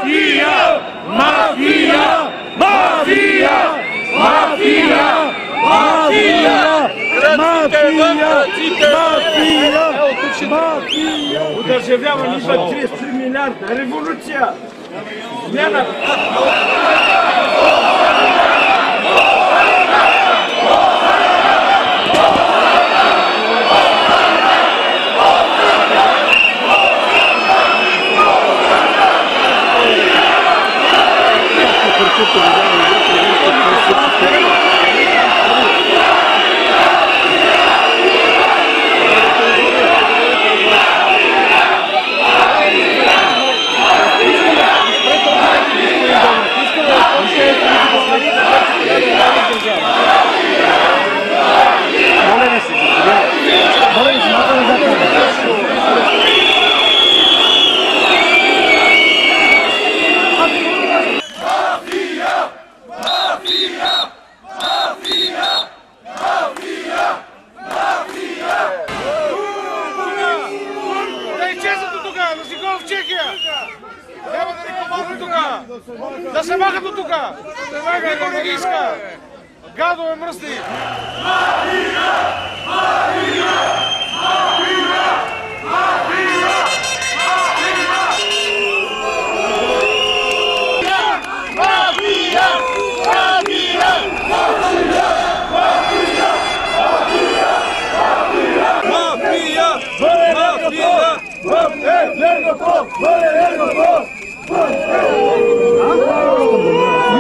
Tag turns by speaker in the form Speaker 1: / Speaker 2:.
Speaker 1: Mafia! Mafia! Mafia! Mafia! Mafia! Mafia! Udrżawiała liczba 200 miliardy. Rewolucja! Zmiana!
Speaker 2: Да се махат от тука! Никой не ги иска! Гадове мръсни! Мафия! Мафия! Мафия! Мафия! Мафия! Мафия! Мафия!